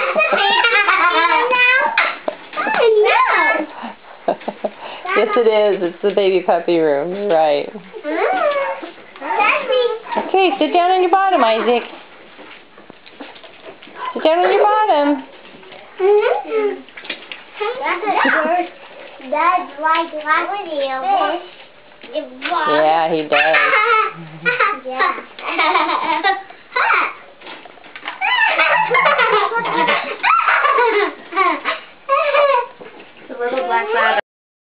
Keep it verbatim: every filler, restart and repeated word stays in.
Yes, it is. It's the baby puppy room. You're right. Okay, sit down on your bottom, Isaac. Sit down on your bottom. That's like fish. Yeah, he does. Yeah.